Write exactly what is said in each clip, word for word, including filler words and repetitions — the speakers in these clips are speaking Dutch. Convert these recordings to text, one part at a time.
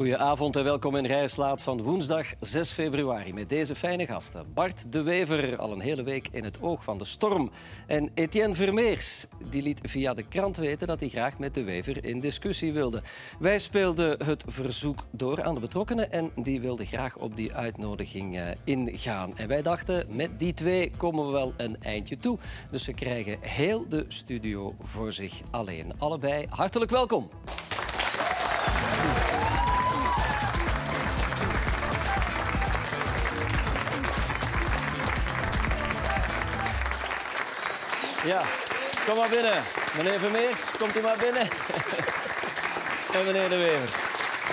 Goedenavond en welkom in Rijslaat van woensdag zes februari met deze fijne gasten. Bart de Wever, al een hele week in het oog van de storm. En Etienne Vermeers, die liet via de krant weten dat hij graag met de Wever in discussie wilde. Wij speelden het verzoek door aan de betrokkenen en die wilden graag op die uitnodiging uh, ingaan. En wij dachten, met die twee komen we wel een eindje toe. Dus ze krijgen heel de studio voor zich alleen. Allebei hartelijk welkom. Ja, kom maar binnen. Meneer Vermeers, komt u maar binnen. En meneer de Wever.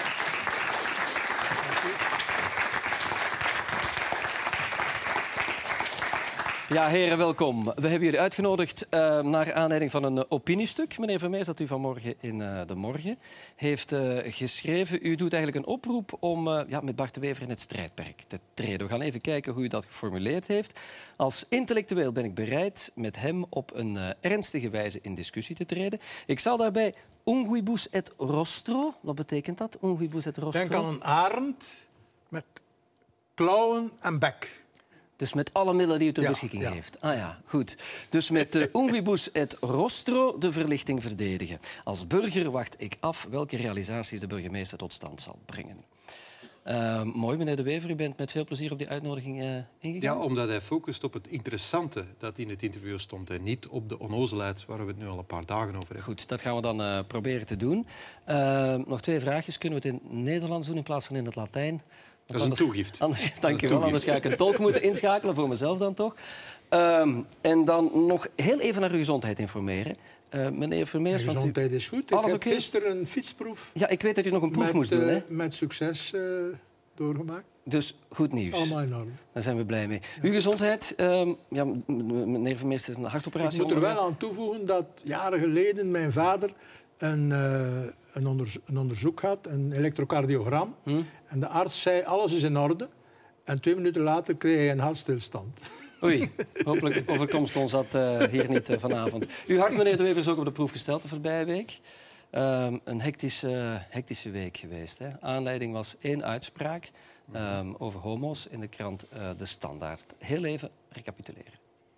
Ja, heren, welkom. We hebben jullie uitgenodigd uh, naar aanleiding van een uh, opiniestuk. Meneer Vermeers, dat u vanmorgen in uh, De Morgen heeft uh, geschreven. U doet eigenlijk een oproep om uh, ja, met Bart de Wever in het strijdperk te treden. We gaan even kijken hoe u dat geformuleerd heeft. Als intellectueel ben ik bereid met hem op een uh, ernstige wijze in discussie te treden. Ik zal daarbij unguibus et rostro. Wat betekent dat, unguibus et rostro? Denk aan een arend met klauwen en bek. Dus met alle middelen die u ter ja, beschikking ja. heeft. Ah ja, goed. Dus met de unguibus et rostro de verlichting verdedigen. Als burger wacht ik af welke realisaties de burgemeester tot stand zal brengen. Uh, mooi, meneer de Wever. U bent met veel plezier op die uitnodiging uh, ingegaan. Ja, omdat hij focust op het interessante dat in het interview stond en niet op de onnozelheid waar we het nu al een paar dagen over hebben. Goed, dat gaan we dan uh, proberen te doen. Uh, nog twee vraagjes. Kunnen we het in Nederlands doen in plaats van in het Latijn? Dat is een anders, toegift. Anders, dank je wel, anders ga ik een tolk moeten inschakelen, voor mezelf dan toch. Um, en dan nog heel even naar uw gezondheid informeren. Uh, meneer Vermeers... Mijn gezondheid is goed. Alles ik heb okay? gisteren een fietsproef... Ja, ik weet dat u nog een proef met, moest doen, hè? Uh, met succes uh, doorgemaakt. Dus goed nieuws. Allemaal in orde. Daar zijn we blij mee. Ja. Uw gezondheid... Um, ja, meneer Vermeers heeft een hartoperatie. Ik moet er wel aan toevoegen dat jaren geleden mijn vader een, uh, een, onderzo een onderzoek had, een elektrocardiogram. Hm? En de arts zei, alles is in orde. En twee minuten later kreeg hij een hartstilstand. Oei, hopelijk overkomt ons dat uh, hier niet uh, vanavond. Uw hart, meneer de Wever, is ook op de proef gesteld de voorbije week. Um, een hectische, hectische week geweest. Hè. Aanleiding was één uitspraak um, over homo's in de krant uh, De Standaard. Heel even recapituleren.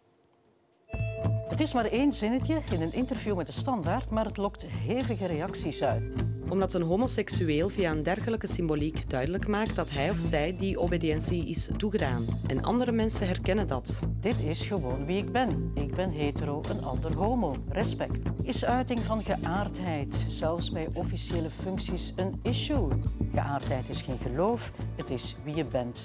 Het is maar één zinnetje in een interview met De Standaard, maar het lokt hevige reacties uit. Omdat een homoseksueel via een dergelijke symboliek duidelijk maakt dat hij of zij die obedientie is toegedaan. En andere mensen herkennen dat. Dit is gewoon wie ik ben. Ik ben hetero, een ander homo. Respect is uiting van geaardheid. Zelfs bij officiële functies een issue. Geaardheid is geen geloof, het is wie je bent.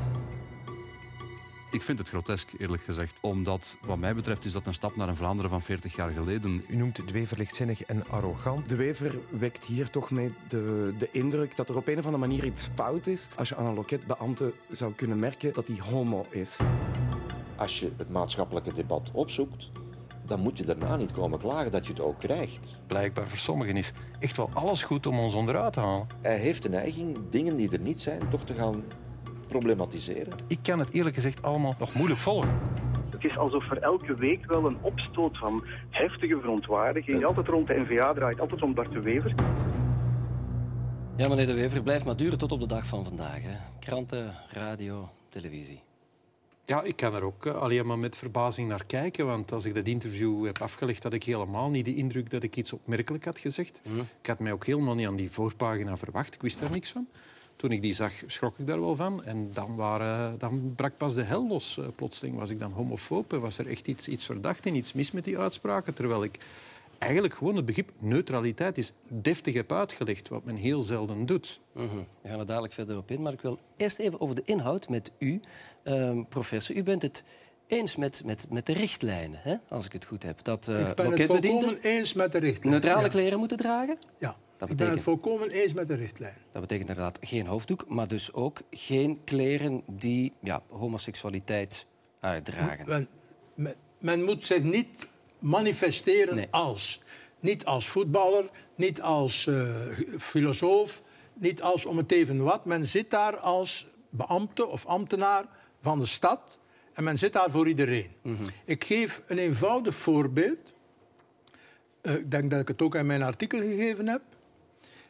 Ik vind het grotesk, eerlijk gezegd. Omdat, wat mij betreft, is dat een stap naar een Vlaanderen van veertig jaar geleden. U noemt de Wever lichtzinnig en arrogant. De Wever wekt hier toch mee de, de indruk dat er op een of andere manier iets fout is. Als je aan een loketbeambte zou kunnen merken dat hij homo is. Als je het maatschappelijke debat opzoekt, dan moet je daarna niet komen klagen dat je het ook krijgt. Blijkbaar voor sommigen is echt wel alles goed om ons onderuit te halen. Hij heeft de neiging dingen die er niet zijn toch te gaan problematiseren. Ik kan het eerlijk gezegd allemaal nog moeilijk volgen. Het is alsof er elke week wel een opstoot van heftige verontwaardiging altijd rond de N V A draait, altijd rond Bart de Wever. Ja, meneer de Wever, blijft maar duren tot op de dag van vandaag. Hè. Kranten, radio, televisie. Ja, ik kan er ook alleen maar met verbazing naar kijken. Want als ik dat interview heb afgelegd, had ik helemaal niet de indruk dat ik iets opmerkelijk had gezegd. Mm. Ik had mij ook helemaal niet aan die voorpagina verwacht. Ik wist daar niks van. Toen ik die zag, schrok ik daar wel van. En dan, waren, dan brak pas de hel los. Plotseling was ik dan homofoob. Was er echt iets, iets verdacht en iets mis met die uitspraken. Terwijl ik eigenlijk gewoon het begrip neutraliteit is deftig heb uitgelegd. Wat men heel zelden doet. Mm-hmm. We gaan er dadelijk verder op in. Maar ik wil eerst even over de inhoud met u, uh, professor. U bent het eens met, met, met de richtlijnen, hè? Als ik het goed heb. Dat uh, ik ben het volkomen eens met de richtlijnen. Neutrale ja. kleren moeten dragen? Ja. Dat ik betekent, ben het volkomen eens met de richtlijn. Dat betekent inderdaad geen hoofddoek, maar dus ook geen kleren die ja, homoseksualiteit uitdragen. Men, men, men moet zich niet manifesteren nee. als. Niet als voetballer, niet als uh, filosoof, niet als om het even wat. Men zit daar als beambte of ambtenaar van de stad en men zit daar voor iedereen. Mm-hmm. Ik geef een eenvoudig voorbeeld. Uh, ik denk dat ik het ook in mijn artikel gegeven heb.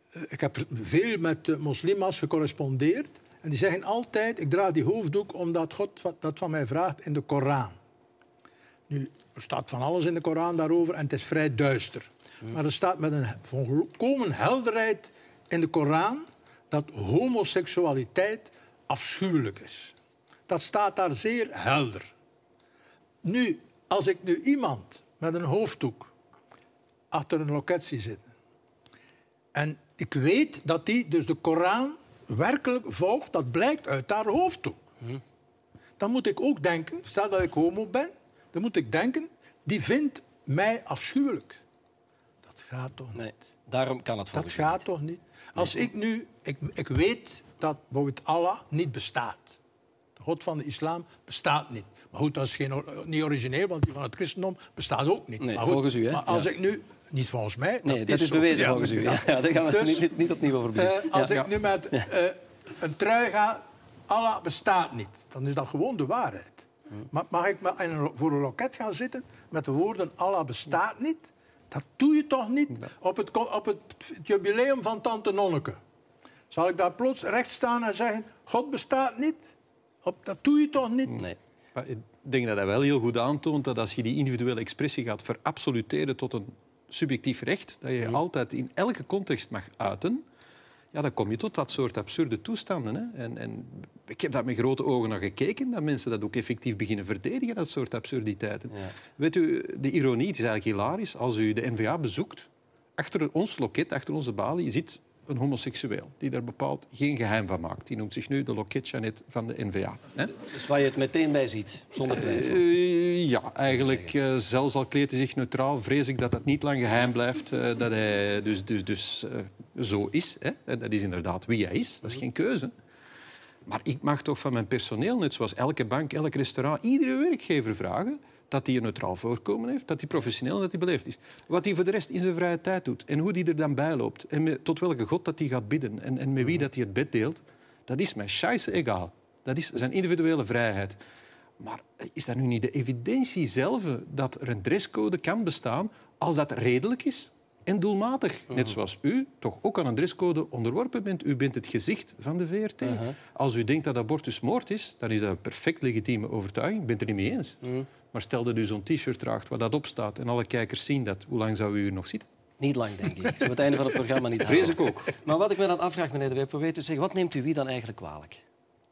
ik heb veel met uh, moslima's gecorrespondeerd. En die zeggen altijd, ik draag die hoofddoek omdat God dat van mij vraagt in de Koran. Nu, er staat van alles in de Koran daarover en het is vrij duister. Hmm. Maar er staat met een volkomen helderheid in de Koran dat homoseksualiteit afschuwelijk is. Dat staat daar zeer helder. Nu, als ik nu iemand met een hoofddoek achter een loket zie zitten en ik weet dat die dus de Koran werkelijk volgt, dat blijkt uit haar hoofddoek. Hmm. Dan moet ik ook denken, stel dat ik homo ben, dan moet ik denken, die vindt mij afschuwelijk. Dat gaat toch niet? Nee, daarom kan het Dat gaat niet. toch niet? Als nee. ik nu... Ik, ik weet dat bijvoorbeeld Allah niet bestaat. De God van de islam bestaat niet. Maar goed, dat is geen, niet origineel, want die van het christendom bestaat ook niet. Nee, maar goed, volgens u, hè? Maar als ja. ik nu... Niet volgens mij. Nee, dat, dat is, is bewezen ja, volgens u. Ja. Ja, daar gaan we dus, niet, niet opnieuw over beginnen. Uh, als ja. ik nu met uh, een trui ga... Allah bestaat niet. Dan is dat gewoon de waarheid. Maar mag ik maar in een, voor een loket gaan zitten met de woorden Allah bestaat niet? Dat doe je toch niet op het, op het jubileum van tante Nonneke? Zal ik daar plots recht staan en zeggen, God bestaat niet? Op, dat doe je toch niet? Nee. Maar ik denk dat hij wel heel goed aantoont dat als je die individuele expressie gaat verabsoluteren tot een subjectief recht, dat je je altijd in elke context mag uiten, ja, dan kom je tot dat soort absurde toestanden. Hè. En, en ik heb daar met grote ogen naar gekeken, dat mensen dat ook effectief beginnen verdedigen, dat soort absurditeiten. Ja. Weet u, de ironie, het is eigenlijk hilarisch, als u de N V A bezoekt, achter ons loket, achter onze balie, zit een homoseksueel die daar bepaald geen geheim van maakt. Die noemt zich nu de loket-Jeannette van de N V A. Hè? Dus waar je het meteen bij ziet, zonder twijfel? Uh, ja, eigenlijk uh, zelfs al kleedt hij zich neutraal, vrees ik dat dat niet lang geheim blijft. Uh, dat hij dus, dus, dus uh, zo is. Hè? En dat is inderdaad wie hij is. Dat is geen keuze. Maar ik mag toch van mijn personeel, net zoals elke bank, elk restaurant, iedere werkgever vragen dat hij een neutraal voorkomen heeft, dat hij professioneel en dat hij beleefd is. Wat hij voor de rest in zijn vrije tijd doet en hoe hij er dan bij loopt en met, tot welke god dat hij gaat bidden en, en met wie dat hij het bed deelt, dat is mij scheisse egaal. Dat is zijn individuele vrijheid. Maar is dat nu niet de evidentie zelf dat er een dresscode kan bestaan als dat redelijk is en doelmatig? Net zoals u toch ook aan een dresscode onderworpen bent. U bent het gezicht van de V R T. Uh-huh. Als u denkt dat abortus moord is, dan is dat een perfect legitieme overtuiging. Ik ben het er niet mee eens. Uh-huh. Maar stel dat u zo'n t-shirt draagt waar dat op staat en alle kijkers zien dat, hoe lang zou u hier nog zitten? Niet lang, denk ik. Zo het einde van het programma niet Vrees ik ook. Maar wat ik me dan afvraag, meneer De Wever, probeer te zeggen, wat neemt u wie dan eigenlijk kwalijk?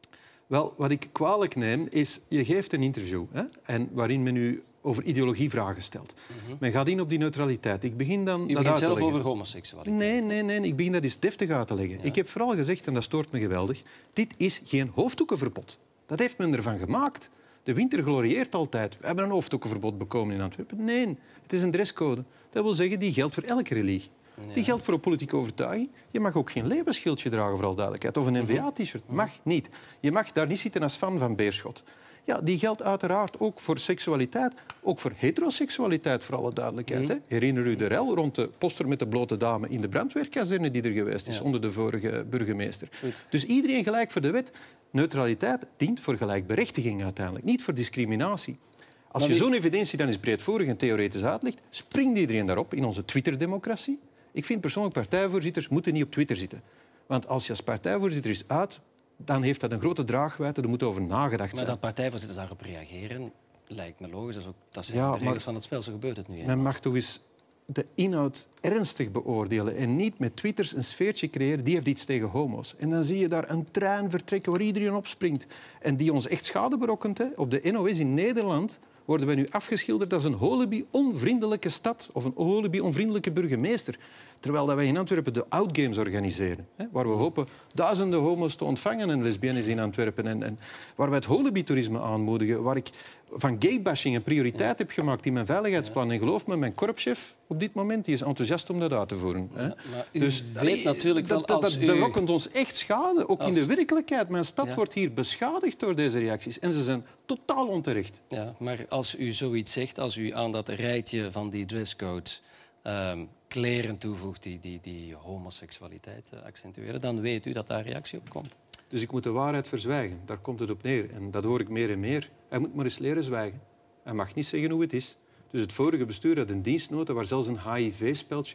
Wel, wat ik kwalijk neem, is... Je geeft een interview, hè, en waarin men u over ideologievragen stelt. Mm-hmm. Men gaat in op die neutraliteit. Ik begin dan u dat begint uit te zelf leggen. over homoseksualiteit. Nee, nee, nee. Ik begin dat eens deftig uit te leggen. Ja. Ik heb vooral gezegd, en dat stoort me geweldig, dit is geen hoofddoekenverbod. Dat heeft men ervan gemaakt. De winter glorieert altijd. We hebben een hoofddoekenverbod bekomen in Antwerpen. Nee, het is een dresscode. Dat wil zeggen, die geldt voor elke religie. Ja. Die geldt voor een politieke overtuiging. Je mag ook geen leeuwenschildje dragen, voor al duidelijkheid. Of een N V A-t-shirt. Mag niet. Je mag daar niet zitten als fan van Beerschot. Ja, die geldt uiteraard ook voor seksualiteit. Ook voor heteroseksualiteit, voor alle duidelijkheid. Mm. Hè. Herinner u de rel rond de poster met de blote dame in de brandweerkazerne die er geweest is, ja, onder de vorige burgemeester. Goed. Dus iedereen gelijk voor de wet. Neutraliteit dient voor gelijkberechtiging uiteindelijk, niet voor discriminatie. Als je zo'n evidentie dan eens breedvoerig en theoretisch uitlegt, springt iedereen daarop in onze Twitter-democratie. Ik vind persoonlijk partijvoorzitters moeten niet op Twitter zitten. Want als je als partijvoorzitter is uit, dan heeft dat een grote draagwijdte, er moet over nagedacht zijn. Maar dat partijvoorzitters daarop reageren, lijkt me logisch. Dat, is ook, dat zijn ja, de regels van het spel, zo gebeurt het nu. Hè? Men mag toch eens de inhoud ernstig beoordelen en niet met twitters een sfeertje creëren, die heeft iets tegen homo's. En dan zie je daar een trein vertrekken waar iedereen opspringt en die ons echt schade berokkent. Hè. Op de N O S in Nederland worden wij nu afgeschilderd als een Holibi-onvriendelijke stad of een Holibi-onvriendelijke burgemeester. Terwijl dat wij in Antwerpen de Outgames organiseren, hè, waar we hopen duizenden homo's te ontvangen en lesbiennes in Antwerpen. En, en waar wij het Holibi-toerisme aanmoedigen, waar ik van gaybashing een prioriteit ja. heb gemaakt in mijn veiligheidsplan. En geloof me, mijn korpschef op dit moment die is enthousiast om dat uit te voeren. Hè. Ja, maar u dus weet natuurlijk dat, wel dat, dat berokkent ons echt schade, ook als... in de werkelijkheid. Mijn stad ja. wordt hier beschadigd door deze reacties. En ze zijn totaal onterecht. Ja, maar als u zoiets zegt, als u aan dat rijtje van die dresscode um, kleren toevoegt die, die, die homoseksualiteit uh, accentueren, dan weet u dat daar reactie op komt. Dus ik moet de waarheid verzwijgen. Daar komt het op neer. En dat hoor ik meer en meer. Hij moet maar eens leren zwijgen. Hij mag niet zeggen hoe het is. Dus het vorige bestuur had een dienstnota waar zelfs een H I V-speldje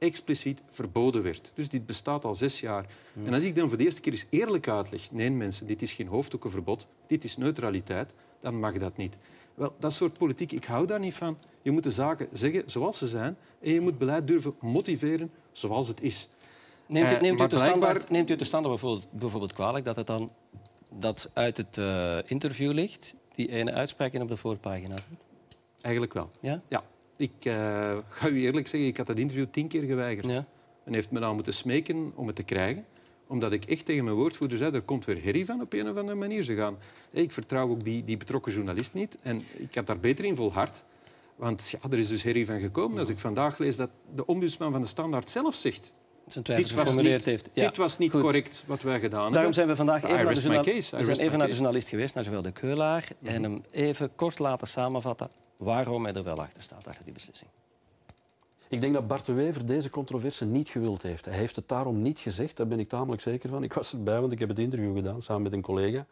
expliciet verboden werd. Dus dit bestaat al zes jaar. Mm. En als ik dan voor de eerste keer eens eerlijk uitleg, nee mensen, dit is geen hoofddoekenverbod, dit is neutraliteit, dan mag dat niet. Wel, dat soort politiek, ik hou daar niet van. Je moet de zaken zeggen zoals ze zijn en je moet beleid durven motiveren zoals het is. Neemt u, neemt u, de, blijkbaar... standaard, neemt u de standaard bijvoorbeeld, bijvoorbeeld kwalijk dat het dan dat uit het uh, interview ligt, die ene uitspraak in op de voorpagina zit? Eigenlijk wel. Ja? Ja. Ik uh, ga u eerlijk zeggen, ik had dat interview tien keer geweigerd. Ja. En heeft me dan moeten smeken om het te krijgen. Omdat ik echt tegen mijn woordvoerder zei, er komt weer herrie van op een of andere manier. Ze gaan... Ik vertrouw ook die, die betrokken journalist niet. En ik had daar beter in volhard. Want ja, er is dus herrie van gekomen. Als ik vandaag lees dat de ombudsman van de Standaard zelf zegt... Dit was, niet, heeft. Ja, dit was niet goed. correct wat wij gedaan hebben. Daarom zijn we vandaag even, naar de, journal... we zijn even naar de journalist geweest, naar zowel de Keulaar, mm-hmm. en hem even kort laten samenvatten waarom hij er wel achter staat, achter die beslissing. Ik denk dat Bart de Wever deze controverse niet gewild heeft. Hij heeft het daarom niet gezegd, daar ben ik tamelijk zeker van. Ik was erbij, want ik heb het interview gedaan samen met een collega.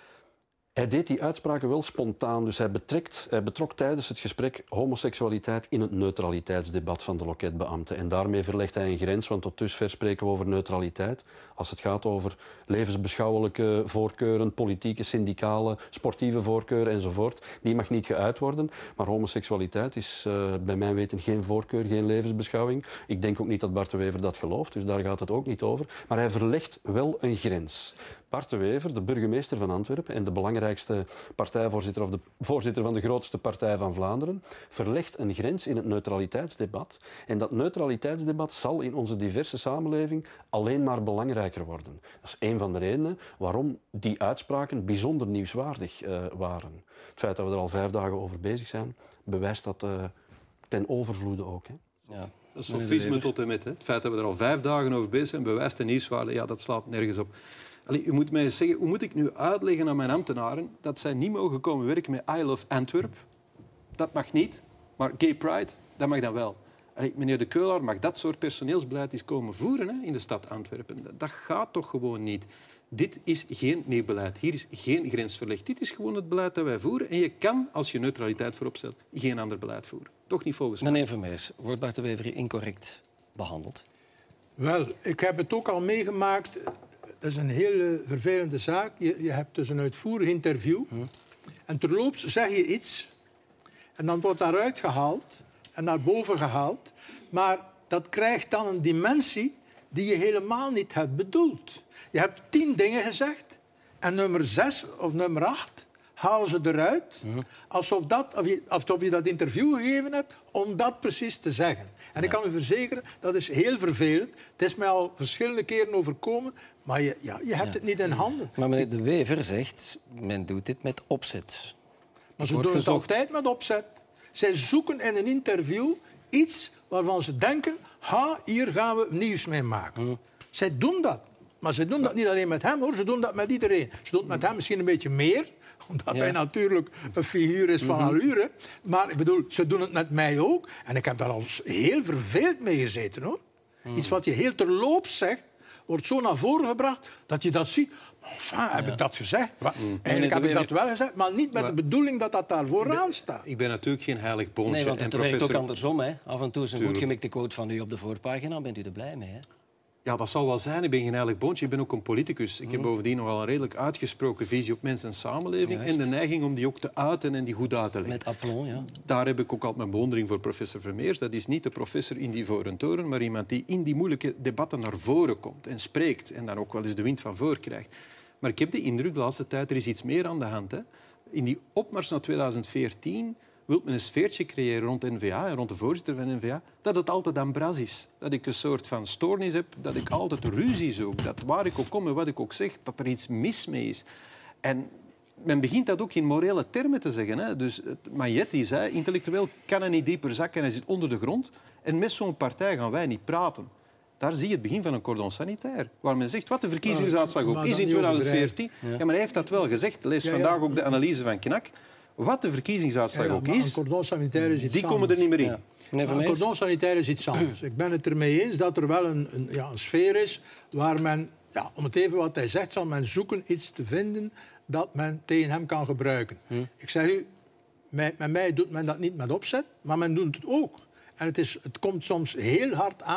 Hij deed die uitspraken wel spontaan, dus hij, betrekt, hij betrok tijdens het gesprek homoseksualiteit in het neutraliteitsdebat van de loketbeambten. En daarmee verlegt hij een grens, want tot dusver spreken we over neutraliteit. Als het gaat over levensbeschouwelijke voorkeuren, politieke, syndicale, sportieve voorkeuren enzovoort, die mag niet geuit worden. Maar homoseksualiteit is uh, bij mijn weten geen voorkeur, geen levensbeschouwing. Ik denk ook niet dat Bart de Wever dat gelooft, dus daar gaat het ook niet over. Maar hij verlegt wel een grens. Bart de Wever, de burgemeester van Antwerpen en de belangrijkste partijvoorzitter of de voorzitter van de grootste partij van Vlaanderen, verlegt een grens in het neutraliteitsdebat. En dat neutraliteitsdebat zal in onze diverse samenleving alleen maar belangrijker worden. Dat is een van de redenen waarom die uitspraken bijzonder nieuwswaardig uh, waren. Het feit dat we er al vijf dagen over bezig zijn, bewijst dat uh, ten overvloede ook. Hè. Ja. Dat is sofisme tot en met. Hè. Het feit dat we er al vijf dagen over bezig zijn, bewijst de nieuwswaarde. Ja, dat slaat nergens op. Allee, u moet mij eens zeggen, hoe moet ik nu uitleggen aan mijn ambtenaren dat zij niet mogen komen werken met I Love Antwerp? Dat mag niet, maar Gay Pride, dat mag dan wel. Allee, meneer de Keulaar mag dat soort personeelsbeleid eens komen voeren, hè, in de stad Antwerpen. Dat gaat toch gewoon niet. Dit is geen nieuw beleid. Hier is geen grens verlegd. Dit is gewoon het beleid dat wij voeren. En je kan, als je neutraliteit voorop stelt, geen ander beleid voeren. Toch niet volgens mij. Meneer Vermeers, wordt Bart de Wever incorrect behandeld? Wel, ik heb het ook al meegemaakt. Dat is een hele vervelende zaak. Je, je hebt dus een uitvoerig interview. Hm. En terloops zeg je iets. En dan wordt daaruit gehaald. En naar boven gehaald. Maar dat krijgt dan een dimensie die je helemaal niet hebt bedoeld. Je hebt tien dingen gezegd. En nummer zes of nummer acht halen ze eruit. Hm. Alsof, dat, of je, alsof je dat interview gegeven hebt om dat precies te zeggen. En ja. ik kan u verzekeren, dat is heel vervelend. Het is mij al verschillende keren overkomen. Maar je, ja, je hebt ja. het niet in handen. Maar meneer De Wever zegt, men doet dit met opzet. Maar ze doen het altijd met opzet. Zij zoeken in een interview iets waarvan ze denken, ha, hier gaan we nieuws mee maken. Hm. Zij doen dat. Maar ze doen dat niet alleen met hem, hoor. Ze doen dat met iedereen. Ze doen het met hem misschien een beetje meer, omdat ja. hij natuurlijk een figuur is van mm-hmm. allure. Maar ik bedoel, ze doen het met mij ook. En ik heb daar al heel verveeld mee gezeten, hoor. Mm. Iets wat je heel terloops zegt, wordt zo naar voren gebracht dat je dat ziet. Enfin, heb ja. ik dat gezegd? Mm. Eigenlijk heb ik dat wel gezegd, maar niet met maar, de bedoeling dat dat daar vooraan staat. Ik ben natuurlijk geen heilig boontje. Nee, want het en werkt professor... ook andersom. Hè. Af en toe is een goed gemikte quote van u op de voorpagina. Bent u er blij mee, hè? Ja, dat zal wel zijn. Ik ben geen heilig boontje. Ik ben ook een politicus. Ik mm. heb bovendien nogal een redelijk uitgesproken visie op mensen en samenleving. Juist. En de neiging om die ook te uiten en die goed uit te leggen. Met aplomb, ja. Daar heb ik ook altijd mijn bewondering voor professor Vermeers. Dat is niet de professor in die ivoren toren, maar iemand die in die moeilijke debatten naar voren komt en spreekt. En dan ook wel eens de wind van voor krijgt. Maar ik heb de indruk, de laatste tijd, er is iets meer aan de hand. Hè. In die opmars naar tweeduizend veertien... wil men een sfeertje creëren rond N V A en rond de voorzitter van N V A, dat het altijd aan bras is. Dat ik een soort van stoornis heb, dat ik altijd ruzie zoek. Dat waar ik ook kom en wat ik ook zeg, dat er iets mis mee is. En men begint dat ook in morele termen te zeggen. Hè. Dus Magnetti zei, intellectueel kan hij niet dieper zakken, hij zit onder de grond. En met zo'n partij gaan wij niet praten. Daar zie je het begin van een cordon sanitair. Waar men zegt, wat de verkiezingsuitslag ook is in tweeduizend veertien. Ja. Ja, maar hij heeft dat wel gezegd. Lees ja, ja. vandaag ook de analyse van Knak. Wat de verkiezingsuitslag ja, ja, ook is, een cordon sanitair is iets die anders. komen er niet meer in. Ja. Een cordon sanitair is iets anders. Ik ben het ermee eens dat er wel een, een, ja, een sfeer is waar men, ja, om het even wat hij zegt, zal men zoeken iets te vinden dat men tegen hem kan gebruiken. Hm. Ik zeg u, met, met mij doet men dat niet met opzet, maar men doet het ook. En het, is, het komt soms heel hard aan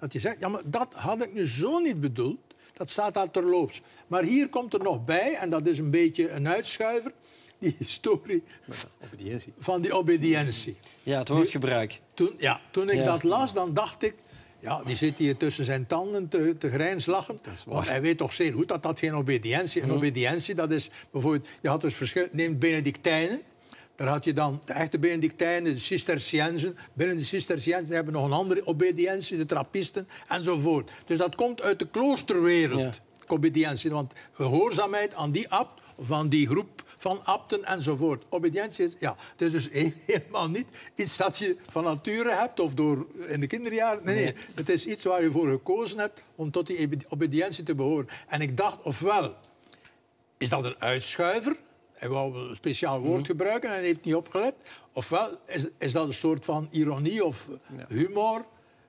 Dat je zegt, ja, maar dat had ik nu zo niet bedoeld. Dat staat daar terloops. Maar hier komt er nog bij, en dat is een beetje een uitschuiver, die historie Obedientie. van die obedientie. Ja, het woordgebruik. Toen, ja, toen ik Ja. dat las, dan dacht ik... Ja, die zit hier tussen zijn tanden te, te grijnslachen. Want hij weet toch zeer goed dat dat geen obedientie is. En obedientie, dat is bijvoorbeeld... Je had dus verschil... Neem Benedictijnen. Daar had je dan de echte Benedictijnen, de Cisterciënzen. Binnen de Cisterciënzen hebben we nog een andere obedientie, de Trappisten enzovoort. Dus dat komt uit de kloosterwereld, ja. obedientie. Want gehoorzaamheid aan die abt, van die groep van abten enzovoort. Obedientie is, ja, het is dus helemaal niet iets dat je van nature hebt of door in de kinderjaren. Nee, nee, het is iets waar je voor gekozen hebt om tot die obedientie te behoren. En ik dacht, ofwel is dat een uitschuiver. Hij wou een speciaal woord mm-hmm. gebruiken en hij heeft niet opgelet. Ofwel is, is dat een soort van ironie of humor.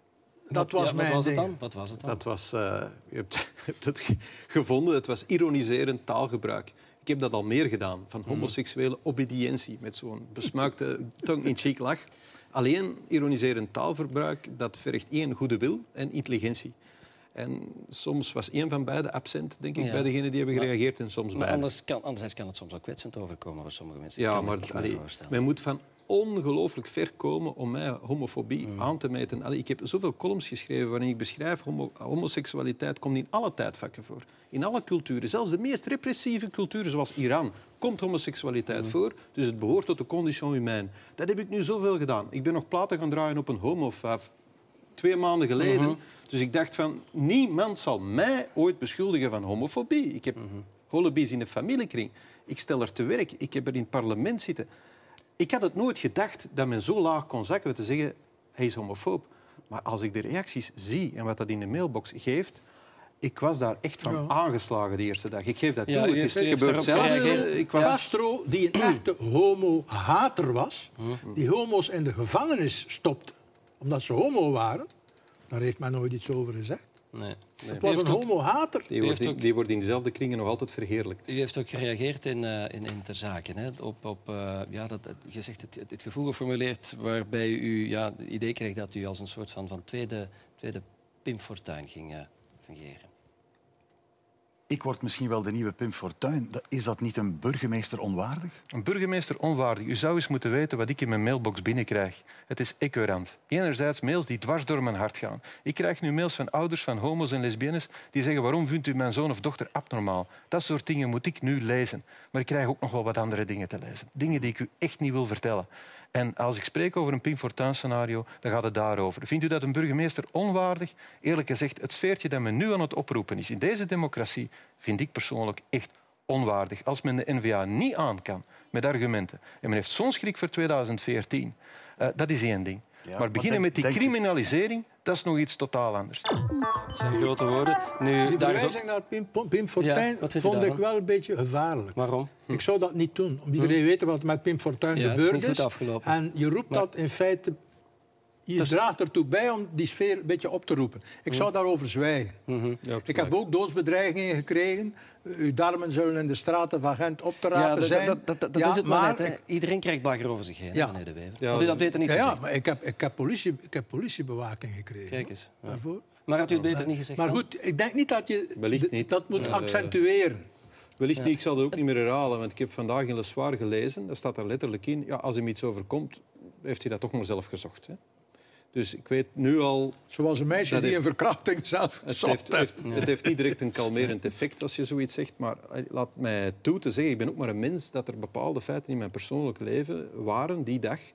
Dat was ja, mijn wat was ding. het dan? Wat was het dan? Dat was, uh, je hebt, je hebt het ge- gevonden, het was ironiserend taalgebruik. Ik heb dat al meer gedaan, van homoseksuele obedientie, met zo'n besmuikte tong-in-cheek lach. Alleen ironiserend taalverbruik, dat vergt één goede wil en intelligentie. En soms was één van beide absent, denk ik, ja. bij degenen die hebben gereageerd, en soms maar beide. Anders kan, anderzijds kan het soms ook kwetsend overkomen voor sommige mensen. Ja, kan maar allee, men moet van ongelooflijk ver komen om mij homofobie mm. aan te meten. Allee, ik heb zoveel columns geschreven waarin ik beschrijf homo homoseksualiteit komt in alle tijdvakken voor. In alle culturen, zelfs de meest repressieve culturen zoals Iran, komt homoseksualiteit mm. voor. Dus het behoort tot de condition humaine. Dat heb ik nu zoveel gedaan. Ik ben nog platen gaan draaien op een homofaf twee maanden geleden. Mm-hmm. Dus ik dacht van, niemand zal mij ooit beschuldigen van homofobie. Ik heb mm-hmm. holobies in de familiekring. Ik stel er te werk. Ik heb er in het parlement zitten. Ik had het nooit gedacht dat men zo laag kon zakken te zeggen, hij is homofoob. Maar als ik de reacties zie en wat dat in de mailbox geeft, ik was daar echt van ja. aangeslagen de eerste dag. Ik geef dat ja, toe. Het is het gebeurt zelf. Ik was... Castro, die een echte homo-hater was, die homo's in de gevangenis stopte, omdat ze homo waren, daar heeft men nooit iets over gezegd. Nee. Het was een homo-hater. Die wordt, in, die wordt in dezelfde kringen nog altijd verheerlijkt. U heeft ook gereageerd in, uh, in, in ter zake. Hè? Op, op, uh, ja, dat, je zegt het, het gevoel geformuleerd waarbij u ja, het idee kreeg dat u als een soort van, van tweede, tweede Pim Fortuyn ging uh, fungeren. Ik word misschien wel de nieuwe Pim Fortuyn. Is dat niet een burgemeester onwaardig? Een burgemeester onwaardig. U zou eens moeten weten wat ik in mijn mailbox binnenkrijg. Het is écœurant. Enerzijds mails die dwars door mijn hart gaan. Ik krijg nu mails van ouders van homo's en lesbiennes die zeggen waarom vindt u mijn zoon of dochter abnormaal? Dat soort dingen moet ik nu lezen. Maar ik krijg ook nog wel wat andere dingen te lezen. Dingen die ik u echt niet wil vertellen. En als ik spreek over een Pim Fortuyn-scenario, dan gaat het daarover. Vindt u dat een burgemeester onwaardig? Eerlijk gezegd, het sfeertje dat men nu aan het oproepen is in deze democratie, vind ik persoonlijk echt onwaardig. Als men de N V A niet aan kan met argumenten en men heeft zo'n schrik voor tweeduizend veertien, uh, dat is één ding. Ja, maar beginnen met die criminalisering, dat is nog iets totaal anders. Dat zijn grote woorden. Nu, die daar verwijzing naar Pim, Pim Fortuyn ja, vond ik wel een beetje gevaarlijk. Waarom? Ik zou dat niet doen. Om iedereen hm. weten wat er met Pim Fortuyn ja, gebeurd is. is. En je roept maar... dat in feite... Je dus... draagt ertoe bij om die sfeer een beetje op te roepen. Ik zou daarover zwijgen. Mm-hmm. Ja, ik heb ook doodsbedreigingen gekregen. Uw darmen zullen in de straten van Gent op te rapen ja, zijn. Dat, dat, dat, dat ja, is het maar net, ik... Iedereen krijgt bagger over zich heen, ja. meneer De Wever. Ja, dat beter niet ja, ja, maar ik heb, ik, heb politie, ik heb politiebewaking gekregen. Kijk eens. Ja. Daarvoor. Maar had u het beter ja. niet gezegd? Maar goed, ik denk niet dat je niet. dat moet ja, accentueren. Wellicht ja. niet, ik zal het ook niet meer herhalen, want ik heb vandaag in Le Soir gelezen, daar staat er letterlijk in, ja, als hem iets overkomt, heeft hij dat toch maar zelf gezocht. Hè? Dus ik weet nu al... Zoals een meisje die heeft, een verkrachting zelf gezocht het heeft. heeft ja. Het heeft niet direct een kalmerend effect als je zoiets zegt, maar laat mij toe te zeggen, ik ben ook maar een mens, dat er bepaalde feiten in mijn persoonlijk leven waren die dag.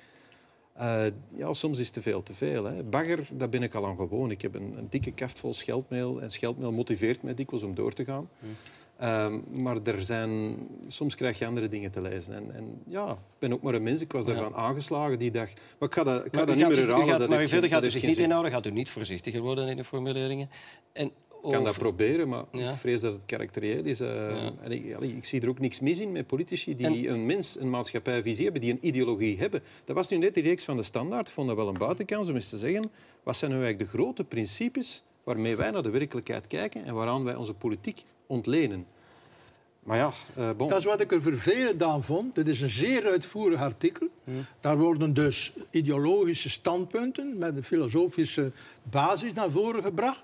Uh, ja, soms is het te veel te veel. Hè. Bagger, daar ben ik al aan gewoon. Ik heb een, een dikke kaft vol scheldmail en scheldmail motiveert mij dikwijls om door te gaan. Hmm. Um, maar er zijn, soms krijg je andere dingen te lezen. En, en ja, ik ben ook maar een mens. Ik was daarvan ja. aangeslagen die dag. Maar ik ga dat, ik ga dat niet meer herhalen. Gaat, dat maar heeft, verder gaat dat u zich niet inhouden. Gaat u niet voorzichtiger worden in de formuleringen. En ik kan dat proberen, maar ja. ik vrees dat het karakterieel is. Uh, ja. en ik, ik zie er ook niks mis in met politici die en... een mens, een maatschappijvisie hebben, die een ideologie hebben. Dat was nu net die reeks van de Standaard. Ik vond dat wel een buitenkans om eens te zeggen, wat zijn nu eigenlijk de grote principes waarmee wij naar de werkelijkheid kijken en waaraan wij onze politiek ontlenen. Maar ja, uh, bon. Dat is wat ik er vervelend aan vond. Dit is een zeer uitvoerig artikel. Hmm. Daar worden dus ideologische standpunten met een filosofische basis naar voren gebracht.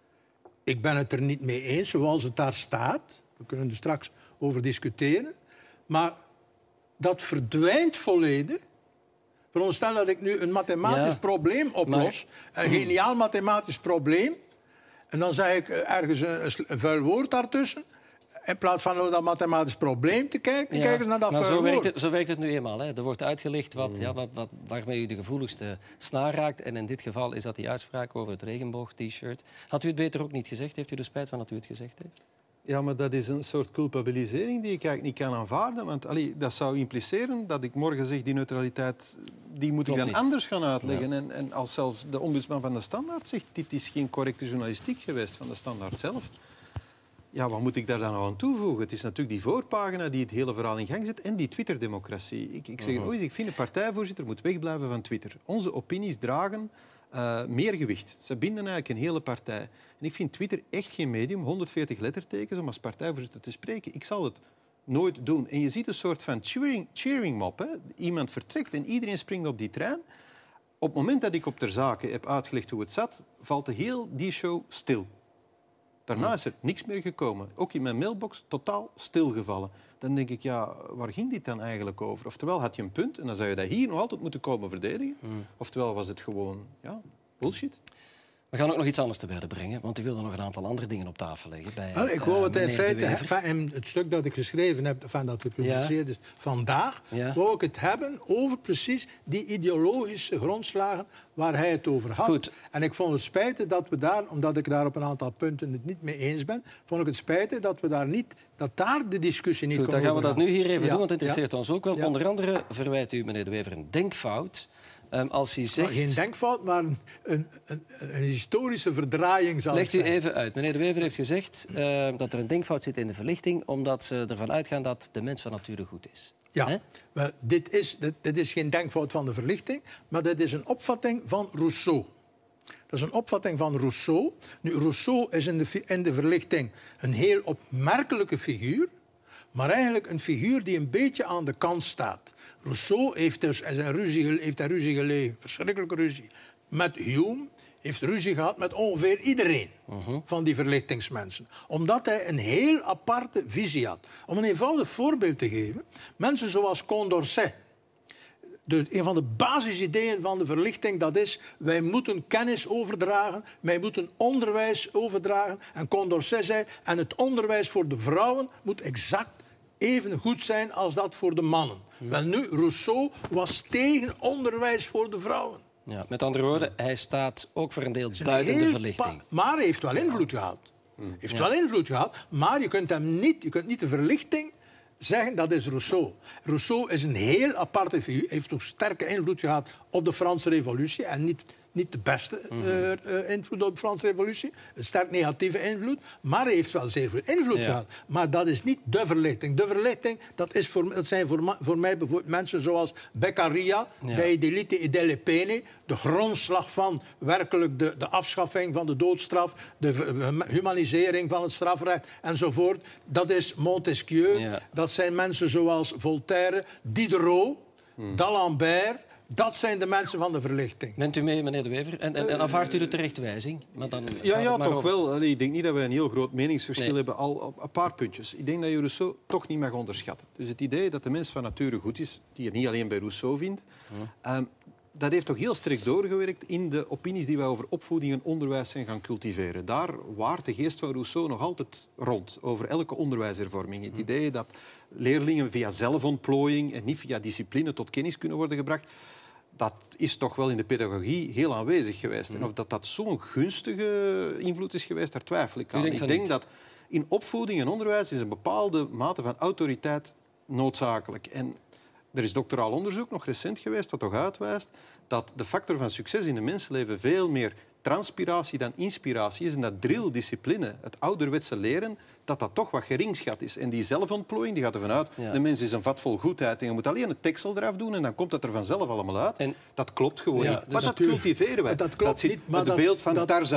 Ik ben het er niet mee eens, zoals het daar staat. We kunnen er straks over discussiëren. Maar dat verdwijnt volledig. Veronderstel dat ik nu een mathematisch ja. probleem oplos. Maar... Een geniaal mathematisch probleem. En dan zeg ik ergens een, een vuil woord daartussen. In plaats van naar dat mathematisch probleem te kijken, ja. kijken ze naar dat vuil zo woord. Werkt het, zo werkt het nu eenmaal. Hè. Er wordt uitgelicht wat, mm. ja, wat, wat, waarmee u de gevoeligste snaar raakt. En in dit geval is dat die uitspraak over het regenboog-t-shirt. Had u het beter ook niet gezegd? Heeft u er spijt van dat u het gezegd heeft? Ja, maar dat is een soort culpabilisering die ik eigenlijk niet kan aanvaarden. Want allee, dat zou impliceren dat ik morgen zeg die neutraliteit, die moet Klopt ik dan niet. anders gaan uitleggen. Ja. En, en als zelfs de ombudsman van de Standaard zegt, dit is geen correcte journalistiek geweest van de Standaard zelf. Ja, wat moet ik daar dan nou aan toevoegen? Het is natuurlijk die voorpagina die het hele verhaal in gang zet en die Twitter-democratie. Ik, ik zeg uh-huh. ooit, ik vind een partijvoorzitter moet wegblijven van Twitter. Onze opinies dragen uh, meer gewicht. Ze binden eigenlijk een hele partij. En ik vind Twitter echt geen medium, honderdveertig lettertekens, om als partijvoorzitter te spreken. Ik zal het nooit doen. En je ziet een soort van cheering, cheering mob. Hè? Iemand vertrekt en iedereen springt op die trein. Op het moment dat ik op ter zake heb uitgelegd hoe het zat, valt de heel die show stil. Daarna is er niks meer gekomen. Ook in mijn mailbox totaal stilgevallen. Dan denk ik, ja, waar ging dit dan eigenlijk over? Oftewel had je een punt en dan zou je dat hier nog altijd moeten komen verdedigen. Mm. Oftewel was het gewoon ja, bullshit. We gaan ook nog iets anders te berden brengen, want u wilde nog een aantal andere dingen op tafel leggen. Bij, well, ik wou het uh, in feite, in het stuk dat ik geschreven heb, van dat gepubliceerd ja. is vandaag, ja. wou ik het hebben over precies die ideologische grondslagen waar hij het over had. Goed. En ik vond het spijtig dat we daar, omdat ik daar op een aantal punten het niet mee eens ben, vond ik het spijtig dat we daar niet, dat daar de discussie niet Goed, kon dan gaan we dat nu hier even ja. doen, want het interesseert ja. ons ook wel. Ja. Onder andere verwijt u, meneer De Wever, een denkfout. Um, als hij zegt... Geen denkfout, maar een, een, een, een historische verdraaiing zal Legt zijn. u even uit. Meneer De Wever heeft gezegd uh, dat er een denkfout zit in de verlichting, omdat ze ervan uitgaan dat de mens van nature goed is. Ja, wel, dit, is, dit, dit is geen denkfout van de verlichting, maar dit is een opvatting van Rousseau. Dat is een opvatting van Rousseau. Nu, Rousseau is in de, in de verlichting een heel opmerkelijke figuur, maar eigenlijk een figuur die een beetje aan de kant staat. Rousseau heeft dus een ruzie, heeft een ruzie gelegen, verschrikkelijke ruzie, met Hume. Heeft ruzie gehad met ongeveer iedereen uh-huh. van die verlichtingsmensen. Omdat hij een heel aparte visie had. Om een eenvoudig voorbeeld te geven. Mensen zoals Condorcet. De, een van de basisideeën van de verlichting, dat is, wij moeten kennis overdragen, wij moeten onderwijs overdragen. En Condorcet zei, en het onderwijs voor de vrouwen moet exact even goed zijn als dat voor de mannen. Hmm. Wel nu, Rousseau was tegen onderwijs voor de vrouwen. Ja, met andere woorden, hij staat ook voor een deel buiten de verlichting. Maar hij heeft wel invloed gehad. Hmm. heeft ja. wel invloed gehad, maar je kunt hem niet, je kunt niet de verlichting zeggen, dat is Rousseau. Rousseau is een heel aparte figuur, heeft ook sterke invloed gehad op de Franse Revolutie en niet, niet de beste mm-hmm. uh, uh, invloed op de Franse Revolutie, een sterk negatieve invloed, maar hij heeft wel zeer veel invloed ja. gehad. Maar dat is niet de verlichting. De verlichting, dat, is voor, dat zijn voor, voor mij bijvoorbeeld mensen zoals Beccaria, ja. de Delite e delle Pene, de grondslag van werkelijk de, de afschaffing van de doodstraf, de humanisering van het strafrecht enzovoort. Dat is Montesquieu, ja. dat zijn mensen zoals Voltaire, Diderot, hmm. d'Alembert. Dat zijn de mensen van de verlichting. Bent u mee, meneer De Wever? En, en, en aanvaardt u de terechtwijzing? Maar dan ja, ja toch over. wel. Allee, ik denk niet dat we een heel groot meningsverschil nee. hebben. Al op een paar puntjes. Ik denk dat je Rousseau toch niet mag onderschatten. Dus het idee dat de mens van nature goed is, die je niet alleen bij Rousseau vindt, hmm. um, dat heeft toch heel sterk doorgewerkt in de opinies die wij over opvoeding en onderwijs zijn gaan cultiveren. Daar waart de geest van Rousseau nog altijd rond, over elke onderwijshervorming. Het idee dat leerlingen via zelfontplooiing en niet via discipline tot kennis kunnen worden gebracht, dat is toch wel in de pedagogie heel aanwezig geweest. En of dat, dat zo'n gunstige invloed is geweest, daar twijfel ik aan. Ik denk dat in opvoeding en onderwijs is een bepaalde mate van autoriteit noodzakelijk. En er is doctoraal onderzoek nog recent geweest dat toch uitwijst dat de factor van succes in een mensenleven veel meer transpiratie dan inspiratie is. En dat drilldiscipline, het ouderwetse leren, dat dat toch wat geringschat is. En die zelfontplooiing die gaat ervan uit, ja. de mens is een vat vol goedheid en je moet alleen het tekstel eraf doen en dan komt dat er vanzelf allemaal uit. En dat klopt gewoon ja, niet. Maar dat cultiveren wij. Dat klopt dat zit niet. Maar het dat, beeld van dat, Tarzan.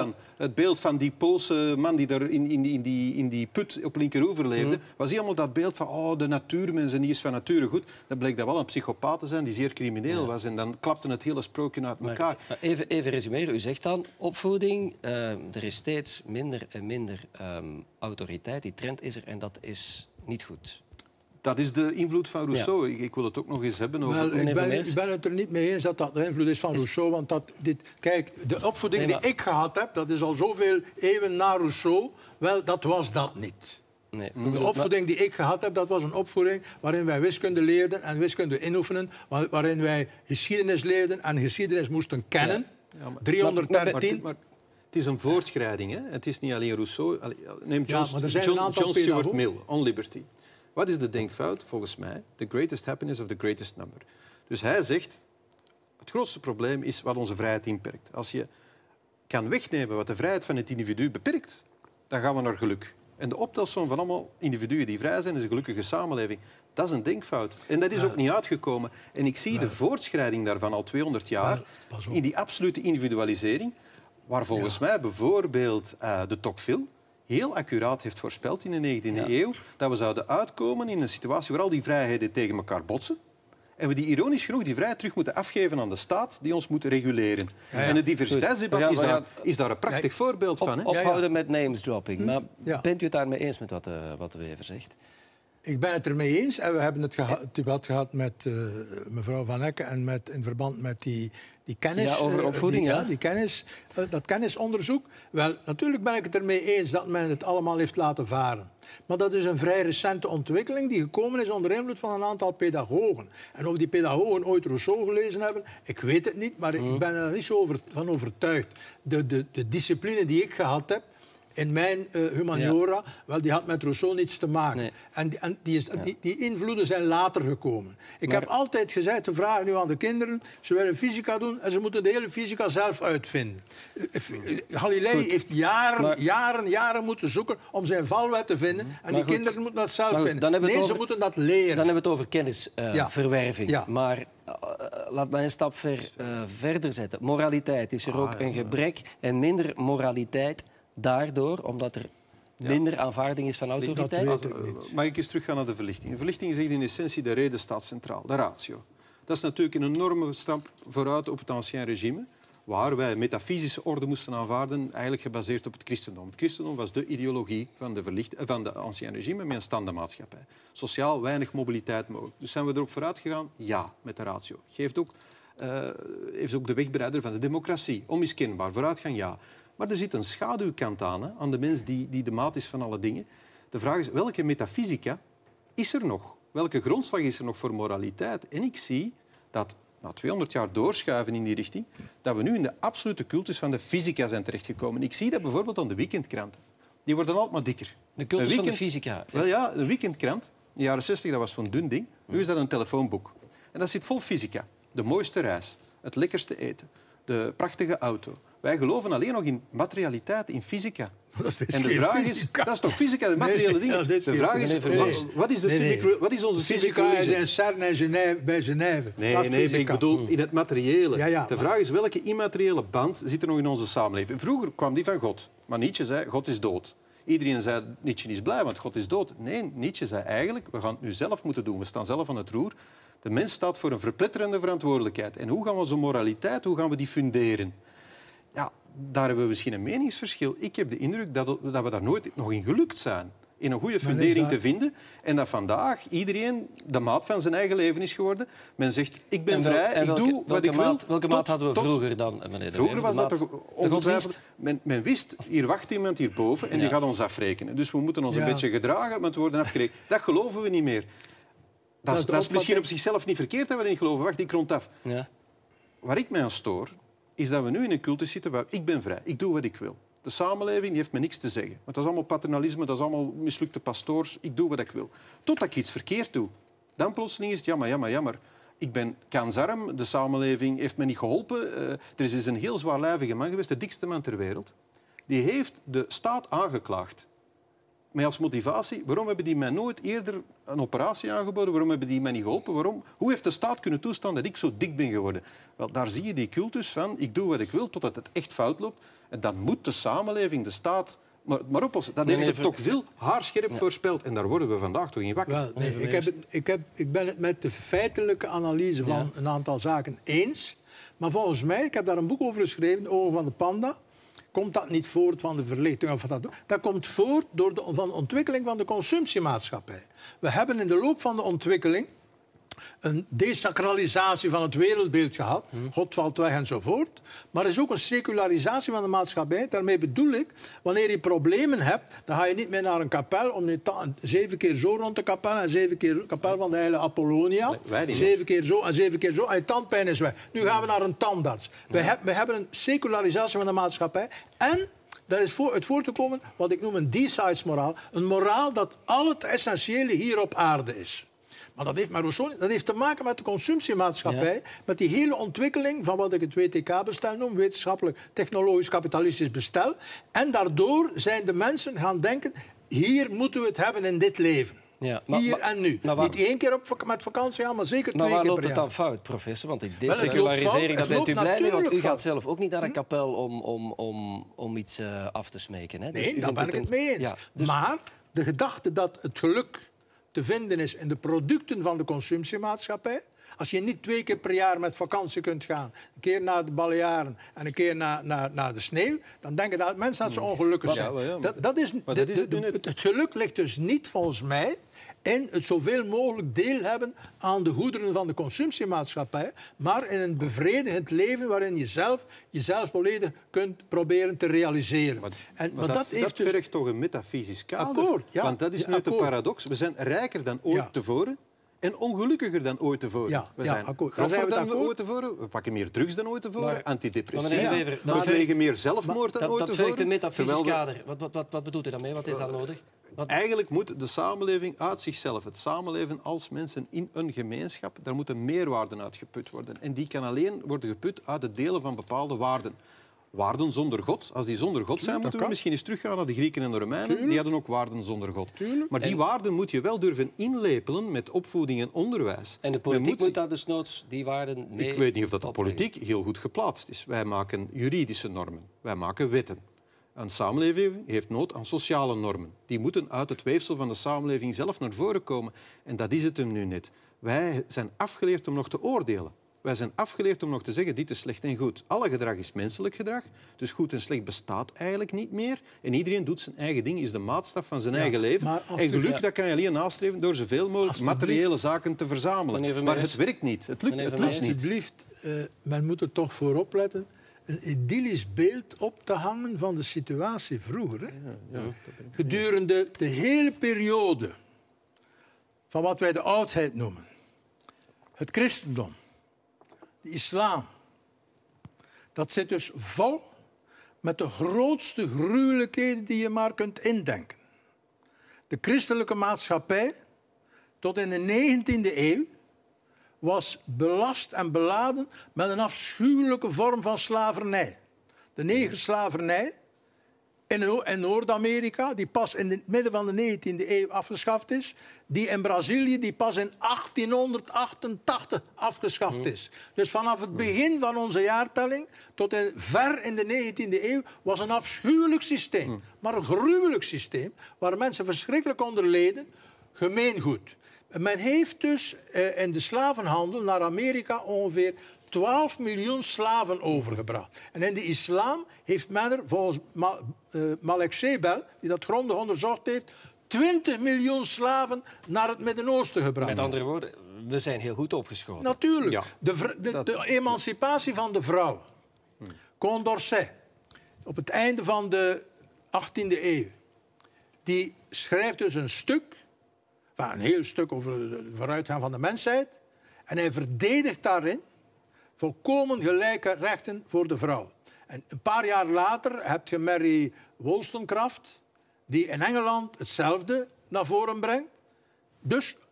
Het beeld van die Poolse man die daar in, in, in, die, in die put op linkeroever leefde, mm. was helemaal dat beeld van oh, de natuurmens en die is van nature goed. Dat bleek dat wel een psychopaat te zijn die zeer crimineel ja. was. En dan klapte het hele sprookje uit elkaar. Maar, even, even resumeren. U zegt dan, opvoeding, uh, er is steeds minder en minder um, autoriteit. Die trend is er en dat is niet goed. Dat is de invloed van Rousseau. Ja. Ik, ik wil het ook nog eens hebben over... Wel, ik, ben, ik ben het er niet mee eens dat dat de invloed is van Rousseau. Want dat, dit, kijk, de opvoeding nee, maar... die ik gehad heb, dat is al zoveel eeuwen na Rousseau, wel, dat was dat niet. Nee. De opvoeding die ik gehad heb, dat was een opvoeding waarin wij wiskunde leerden en wiskunde inoefenen, waarin wij geschiedenis leerden en geschiedenis moesten kennen. Ja. Ja, maar... driehonderddertien... Maar, maar, maar, het is een voortschrijding. Hè? Het is niet alleen Rousseau. Neem John, ja, maar er zijn John, een aantal John Stuart Mill, On Liberty. Wat is de denkfout? Volgens mij, the greatest happiness of the greatest number. Dus hij zegt, het grootste probleem is wat onze vrijheid inperkt. Als je kan wegnemen wat de vrijheid van het individu beperkt, dan gaan we naar geluk. En de optelsom van allemaal individuen die vrij zijn, is een gelukkige samenleving. Dat is een denkfout. En dat is ja. ook niet uitgekomen. En ik zie ja. de voortschrijding daarvan al tweehonderd jaar ja, in die absolute individualisering, waar volgens ja. mij bijvoorbeeld uh, de Tocqueville heel accuraat heeft voorspeld in de negentiende ja. eeuw dat we zouden uitkomen in een situatie waar al die vrijheden tegen elkaar botsen en we die ironisch genoeg die vrijheid terug moeten afgeven aan de staat die ons moet reguleren. Ja, ja. En het diversiteitsdebat ja, is, daar, is daar een prachtig ja, voorbeeld op, van. Hè? Ophouden ja, ja. met names dropping. Maar ja. bent u het daarmee eens met wat, uh, wat de Wever zegt? Ik ben het ermee eens. En we hebben het geha- debat gehad met uh, mevrouw Van Hekken en met, in verband met die, die kennis. Ja, over opvoeding, uh, die, ja. ja. Die kennis, uh, dat kennisonderzoek. Wel, natuurlijk ben ik het ermee eens dat men het allemaal heeft laten varen. Maar dat is een vrij recente ontwikkeling die gekomen is onder invloed van een aantal pedagogen. En of die pedagogen ooit Rousseau gelezen hebben, ik weet het niet, maar mm. ik ben er niet zo over, van overtuigd. De, de, de discipline die ik gehad heb in mijn uh, humaniora, ja. wel, die had met Rousseau niets te maken. Nee. En, die, en die, is, ja. die, die invloeden zijn later gekomen. Ik maar... heb altijd gezegd, te vragen nu aan de kinderen, ze willen fysica doen en ze moeten de hele fysica zelf uitvinden. Uh, Galilei goed. heeft jaren, maar... jaren, jaren moeten zoeken om zijn valwet te vinden. En maar die goed. kinderen moeten dat zelf goed, vinden. Nee, over... ze moeten dat leren. Dan hebben we het over kennisverwerving. Uh, ja. ja. Maar uh, laat mij een stap ver, uh, verder zetten. Moraliteit. Is er ook ah, ja, een gebrek en minder moraliteit daardoor, omdat er minder aanvaarding is van autoriteit? Mag ik eens teruggaan naar de verlichting? De verlichting zegt in essentie de reden staat centraal, de ratio. Dat is natuurlijk een enorme stap vooruit op het ancien regime, waar wij metafysische orde moesten aanvaarden, eigenlijk gebaseerd op het christendom. Het christendom was de ideologie van de, verlicht, van de ancien regime met een standenmaatschappij. Sociaal weinig mobiliteit mogelijk. Dus zijn we erop vooruit gegaan? Ja, met de ratio. Geeft ook, uh, heeft ook de wegbereider van de democratie. Onmiskenbaar, vooruitgang ja. Maar er zit een schaduwkant aan, hè, aan de mens die, die de maat is van alle dingen. De vraag is, welke metafysica is er nog? Welke grondslag is er nog voor moraliteit? En ik zie dat, na tweehonderd jaar doorschuiven in die richting, dat we nu in de absolute cultus van de fysica zijn terechtgekomen. Ik zie dat bijvoorbeeld aan de weekendkranten. Die worden altijd maar dikker. De cultus weekend... van de fysica? Wel ja, een weekendkrant, in de jaren zestig, dat was zo'n dun ding. Nu is dat een telefoonboek. En dat zit vol fysica. De mooiste reis, het lekkerste eten, de prachtige auto. Wij geloven alleen nog in materialiteit, in fysica. Dat is en de vraag is, dat is toch fysica, de materiële dingen? Nee, de vraag is, nee, nee. wat is, de nee, nee. Civic, wat is onze fysica civic in CERN en Genève, bij Genève. Nee, nee, nee ik bedoel in het materiële. Ja, ja, de vraag is, welke immateriële band zit er nog in onze samenleving? Vroeger kwam die van God. Maar Nietzsche zei, God is dood. Iedereen zei, Nietzsche is blij, want God is dood. Nee, Nietzsche zei eigenlijk, we gaan het nu zelf moeten doen. We staan zelf aan het roer. De mens staat voor een verpletterende verantwoordelijkheid. En hoe gaan we onze moraliteit, hoe gaan we die funderen? Ja, daar hebben we misschien een meningsverschil. Ik heb de indruk dat, dat we daar nooit nog in gelukt zijn. In een goede fundering te vinden. En dat vandaag iedereen de maat van zijn eigen leven is geworden. Men zegt, ik ben wel, vrij, welke, ik doe wat ik maat, wil. Welke tot, maat hadden we vroeger tot, dan? Meneer de vroeger was dat toch ongetwijfeld. Men, men wist, hier wacht iemand hierboven en ja. die gaat ons afrekenen. Dus we moeten ons ja. een beetje gedragen, want we worden afgerekend. Dat geloven we niet meer. Dat, dat, dat is misschien op zichzelf niet verkeerd dat we niet geloven. Wacht, ik rond af. Ja. Waar ik mij aan stoor, is dat we nu in een cultus zitten waar ik ben vrij, ik doe wat ik wil. De samenleving die heeft me niks te zeggen. Want dat is allemaal paternalisme, dat is allemaal mislukte pastoors. Ik doe wat ik wil. Totdat ik iets verkeerd doe. Dan plotseling is het jammer, jammer, jammer. Ik ben kansarm, de samenleving heeft me niet geholpen. Uh, er is dus een heel zwaarlijvige man geweest, de dikste man ter wereld. Die heeft de staat aangeklaagd. Met als motivatie, waarom hebben die mij nooit eerder een operatie aangeboden? Waarom hebben die mij niet geholpen? Waarom? Hoe heeft de staat kunnen toestaan dat ik zo dik ben geworden? Wel, daar zie je die cultus van, ik doe wat ik wil totdat het echt fout loopt. En dat moet de samenleving, de staat... Maar, maar oplossen. Dat nee, heeft nee, er toch veel haarscherp ja. voorspeld. En daar worden we vandaag toch in wakker. Wel, nee, ik, heb het, ik, heb, ik ben het met de feitelijke analyse van ja. een aantal zaken eens. Maar volgens mij, ik heb daar een boek over geschreven, Ogen van de Panda... komt dat niet voort van de verlichting of wat dat. Dat komt voort door de van de ontwikkeling van de consumptiemaatschappij. We hebben in de loop van de ontwikkeling een desacralisatie van het wereldbeeld gehad. Hmm. God valt weg enzovoort. Maar er is ook een secularisatie van de maatschappij. Daarmee bedoel ik, wanneer je problemen hebt, dan ga je niet meer naar een kapel om je zeven keer zo rond de kapel en zeven keer de kapel van de heilige Apollonia. Nee, zeven keer zo en zeven keer zo en je tandpijn is weg. Nu gaan we naar een tandarts. Ja. We, heb, we hebben een secularisatie van de maatschappij en... Daar is voor, uit voort te komen wat ik noem een D-sides-moraal. Een moraal dat al het essentiële hier op aarde is. Maar dat heeft, maar Rousseau, dat heeft te maken met de consumptiemaatschappij. Ja. Met die hele ontwikkeling van wat ik het W T K-bestel noem. Wetenschappelijk, technologisch, kapitalistisch bestel. En daardoor zijn de mensen gaan denken... hier moeten we het hebben in dit leven. Ja, maar, hier en nu. Maar waar... Niet één keer op, met vakantie gaan, maar zeker twee maar keer per jaar. Maar waar loopt het dan fout, professor? Want die desecularisering, daar bent u blij mee. Want u gaat zelf ook niet naar een kapel om, om, om, om iets uh, af te smeken. Hè? Nee, dus daar ben ik het mee eens. Ja, dus... Maar de gedachte dat het geluk te vinden is in de producten van de consumptiemaatschappij... Als je niet twee keer per jaar met vakantie kunt gaan... een keer naar de Balearen en een keer naar, naar, naar de sneeuw... dan denken dat mensen dat ze ongelukkig zijn. Ja, ja, maar... dat, dat is, maar dat is het, de, de, het, het geluk ligt dus niet, volgens mij... in het zoveel mogelijk deel hebben aan de goederen van de consumptiemaatschappij... maar in een bevredigend leven waarin je zelf jezelf volledig kunt proberen te realiseren. Maar, en, maar, maar dat, dat, heeft dat dus... vergt toch een metafysisch kader? Akkoord, ja. Want dat is nu de paradox. We zijn rijker dan ooit ja. tevoren... en ongelukkiger dan ooit tevoren. Ja, we zijn ja, groffer dan we ooit tevoren. We pakken meer drugs dan ooit tevoren. Maar, antidepressiva. Ja. We plegen meer zelfmoord dan dat, ooit dat tevoren. Dat vergt een metafysisch kader. Wat, wat, wat, wat bedoelt u daarmee? Wat is daar nodig? Wat... Eigenlijk moet de samenleving uit zichzelf, het samenleven als mensen in een gemeenschap, daar moeten meerwaarden uit geput worden. En die kan alleen worden geput uit het delen van bepaalde waarden. Waarden zonder God. Als die zonder God zijn, moeten we misschien eens teruggaan naar de Grieken en de Romeinen. Tuurlijk. Die hadden ook waarden zonder God. Tuurlijk. Maar die en... waarden moet je wel durven inlepelen met opvoeding en onderwijs. En de politiek moet, moet daar dus noods die waarden mee... Ik weet niet of dat de politiek heel goed geplaatst is. Wij maken juridische normen. Wij maken wetten. Een samenleving heeft nood aan sociale normen. Die moeten uit het weefsel van de samenleving zelf naar voren komen. En dat is het hem nu net. Wij zijn afgeleerd om nog te oordelen. Wij zijn afgeleerd om nog te zeggen, dit is slecht en goed. Alle gedrag is menselijk gedrag, dus goed en slecht bestaat eigenlijk niet meer. En iedereen doet zijn eigen ding, is de maatstaf van zijn ja, eigen leven. En geluk, ja. dat kan je alleen nastreven door zoveel mogelijk materiële zaken te verzamelen. Maar het werkt niet. Het lukt, het lukt niet. Alsjeblieft, uh, men moet er toch voor opletten een idyllisch beeld op te hangen van de situatie vroeger. Hè? Ja, ja, Gedurende de hele periode van wat wij de oudheid noemen. Het christendom. De islam, dat zit dus vol met de grootste gruwelijkheden die je maar kunt indenken. De christelijke maatschappij, tot in de negentiende eeuw, was belast en beladen met een afschuwelijke vorm van slavernij. De negerslavernij in Noord-Amerika, die pas in het midden van de negentiende eeuw afgeschaft is. Die in Brazilië, die pas in achttienhonderdachtentachtig afgeschaft is. Dus vanaf het begin van onze jaartelling tot in, ver in de negentiende eeuw was een afschuwelijk systeem. Maar een gruwelijk systeem, waar mensen verschrikkelijk onder leden. Gemeengoed. Men heeft dus eh, in de slavenhandel naar Amerika ongeveer twaalf miljoen slaven overgebracht. En in de islam heeft men er, volgens Ma, uh, Malek Sebel, die dat grondig onderzocht heeft, twintig miljoen slaven naar het Midden-Oosten gebracht. Met andere woorden, we zijn heel goed opgeschoten. Natuurlijk. Ja. De, de, de emancipatie van de vrouw. Hm. Condorcet, op het einde van de achttiende eeuw, die schrijft dus een stuk, een heel stuk over de vooruitgang van de mensheid, en hij verdedigt daarin volkomen gelijke rechten voor de vrouw. En een paar jaar later heb je Mary Wollstonecraft, die in Engeland hetzelfde naar voren brengt. Dus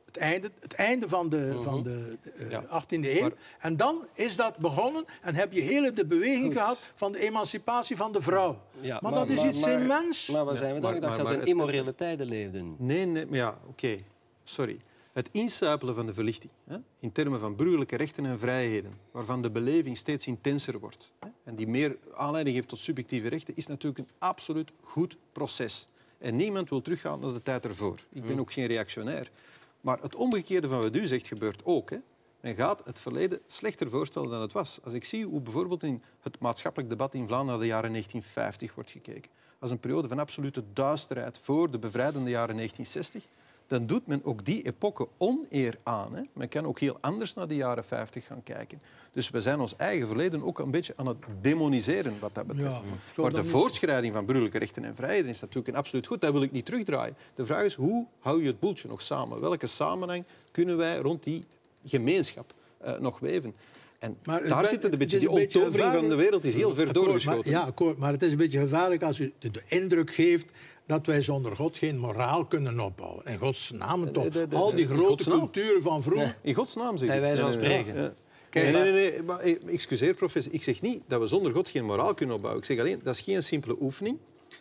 Het einde, het einde van de, uh-huh. van de uh, ja. achttiende eeuw. Maar... En dan is dat begonnen en heb je hele de beweging Goed. gehad van de emancipatie van de vrouw. Ja, maar, maar dat is maar, iets maar, immens. Maar waar zijn we dan? Ik dacht dat we in immorele tijden leefden. Nee, nee, maar ja, oké. Okay. Sorry. Het insuipelen van de verlichting, hè, in termen van burgerlijke rechten en vrijheden, waarvan de beleving steeds intenser wordt, hè, en die meer aanleiding geeft tot subjectieve rechten, is natuurlijk een absoluut goed proces. En niemand wil teruggaan naar de tijd ervoor. Ik ben ook geen reactionair. Maar het omgekeerde van wat u zegt gebeurt ook. Hè. Men gaat het verleden slechter voorstellen dan het was. Als ik zie hoe bijvoorbeeld in het maatschappelijk debat in Vlaanderen naar de jaren negentien vijftig wordt gekeken, als een periode van absolute duisterheid voor de bevrijdende jaren negentien zestig, dan doet men ook die epoche oneer aan. Hè. Men kan ook heel anders naar de jaren vijftig gaan kijken. Dus we zijn ons eigen verleden ook een beetje aan het demoniseren wat dat betreft. Ja, maar de voortschrijding van burgerlijke rechten en vrijheden is natuurlijk een absoluut goed. Dat wil ik niet terugdraaien. De vraag is, hoe hou je het boeltje nog samen? Welke samenhang kunnen wij rond die gemeenschap uh, nog weven? En maar daar zit het een beetje. Die onttovering van de wereld is heel ver akkoord, doorgeschoten. Maar, ja, akkoord, maar het is een beetje gevaarlijk als u de, de indruk geeft dat wij zonder God geen moraal kunnen opbouwen. In Gods naam toch. De, de, de, Al die grote culturen van vroeger. Nee. In Gods naam zeg ik. Bij wijze van spreken. Ja, ja. Kijk, nee, nee, nee, maar, excuseer, professor. Ik zeg niet dat we zonder God geen moraal kunnen opbouwen. Ik zeg alleen, dat is geen simpele oefening.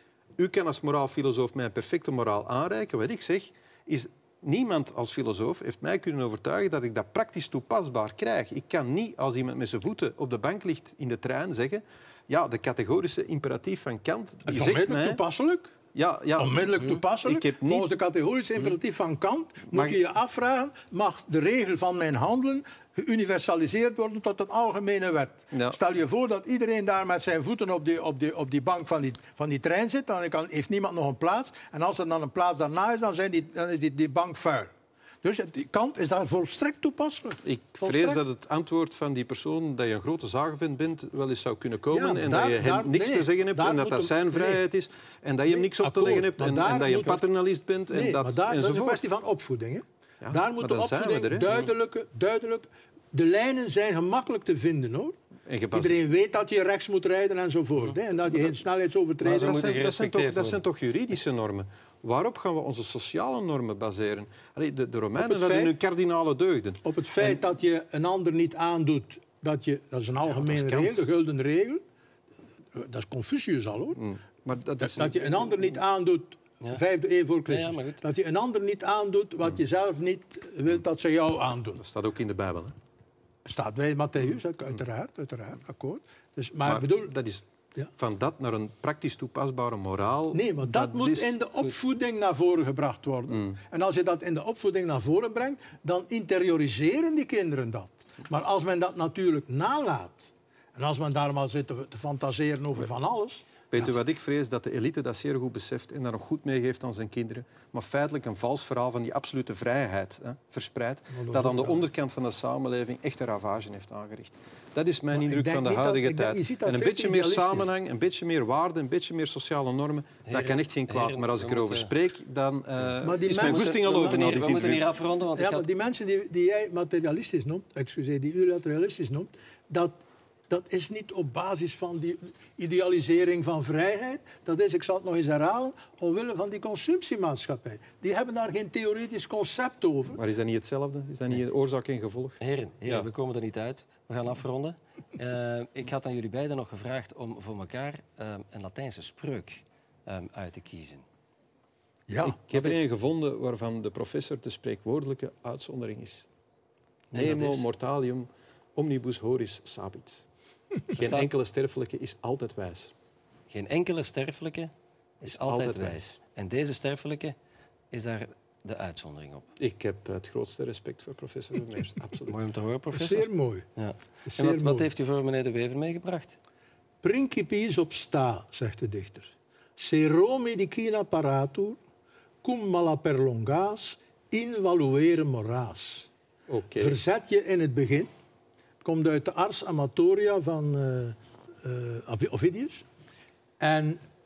U kan als moraalfilosoof mij een perfecte moraal aanreiken. Wat ik zeg, is... Niemand als filosoof heeft mij kunnen overtuigen dat ik dat praktisch toepasbaar krijg. Ik kan niet, als iemand met zijn voeten op de bank ligt in de trein, zeggen... Ja, de categorische imperatief van Kant... Het is onmiddellijk mij... toepasselijk. Ja, ja. Onmiddellijk toepasselijk. Ik heb niet... Volgens de categorische imperatief van Kant moet mag... je je afvragen... mag de regel van mijn handelen geuniversaliseerd worden tot een algemene wet? Ja. Stel je voor dat iedereen daar met zijn voeten op die, op die, op die bank van die, van die trein zit. Dan kan, heeft niemand nog een plaats. En als er dan een plaats daarna is, dan, zijn die, dan is die, die bank vuil. Dus Kant is daar volstrekt toepasselijk. Ik volstrekt. vrees dat het antwoord van die persoon dat je een grote zagenvent bent wel eens zou kunnen komen ja, en daar, dat je hem daar, niks nee, te zeggen hebt en dat dat zijn vrijheid nee. is en dat je hem niks op te leggen hebt en, en dat je een paternalist bent en nee, dat, maar daar, enzovoort. Dat is een kwestie van opvoeding. Hè? Ja, daar moet de opvoeding er, duidelijk, duidelijk... De lijnen zijn gemakkelijk te vinden, hoor. Iedereen weet dat je rechts moet rijden enzovoort. Hè? En dat je geen snelheidsovertreding... Dat, dat, dat, zijn toch, dat zijn toch juridische normen? Waarop gaan we onze sociale normen baseren? Allee, de, de Romeinen hadden hun kardinale deugden. Op het feit en... dat je een ander niet aandoet... Dat, je, dat is een algemene ja, regel, de gulden regel. Dat is Confucius al, hoor. Mm. Maar dat, is... dat, dat je een ander niet aandoet... Ja. Vijfde eeuw voor Christus. Ja, ja, dat je een ander niet aandoet wat je zelf niet wilt dat ze jou aandoen. Dat staat ook in de Bijbel, hè? Staat bij Matthäus, uiteraard, uiteraard, akkoord. Dus, maar maar bedoel, dat is ja. van dat naar een praktisch toepasbare moraal... Nee, maar dat, dat moet is... in de opvoeding naar voren gebracht worden. Mm. En als je dat in de opvoeding naar voren brengt, dan interioriseren die kinderen dat. Maar als men dat natuurlijk nalaat, en als men daar maar zit te, te fantaseren over van alles... Weet u wat ik vrees? Dat de elite dat zeer goed beseft en dat nog goed meegeeft aan zijn kinderen, maar feitelijk een vals verhaal van die absolute vrijheid hè, verspreidt, dat aan de onderkant van de samenleving echt een ravage heeft aangericht. Dat is mijn maar indruk van de huidige dat, tijd. Denk, en een beetje meer samenhang, een beetje meer waarde, een beetje meer sociale normen, heren, dat kan echt geen kwaad. Heren, maar als ik erover spreek, dan uh, maar die is mijn goesting al over. We moeten hier afronden. Want ja, maar die mensen die, die jij materialistisch noemt, excuseer, die u lateralistisch noemt, dat... Dat is niet op basis van die idealisering van vrijheid. Dat is, ik zal het nog eens herhalen, omwille van die consumptiemaatschappij. Die hebben daar geen theoretisch concept over. Maar is dat niet hetzelfde? Is dat niet een oorzaak en gevolg? Heren, heren ja. we komen er niet uit. We gaan afronden. Uh, ik had aan jullie beiden nog gevraagd om voor elkaar uh, een Latijnse spreuk um, uit te kiezen. Ja, ik heb er een gevonden waarvan de professor de spreekwoordelijke uitzondering is. Nemo is... mortalium omnibus horis sabit. Geen enkele sterfelijke is altijd wijs. Geen enkele sterfelijke is, is altijd, altijd wijs. wijs. En deze sterfelijke is daar de uitzondering op. Ik heb het grootste respect voor professor Vermeers. Absoluut. Mooi om te horen, professor. Zeer mooi. Ja. Zeer en wat, mooi. wat heeft u voor meneer De Wever meegebracht? Principiis obsta, zegt de dichter. Se Romi dicina paratur, cum mala perlongaas, invaluere moraas. Okay. Verzet je in het begin. Komt uit de Ars Amatoria van uh, uh, Ovidius. En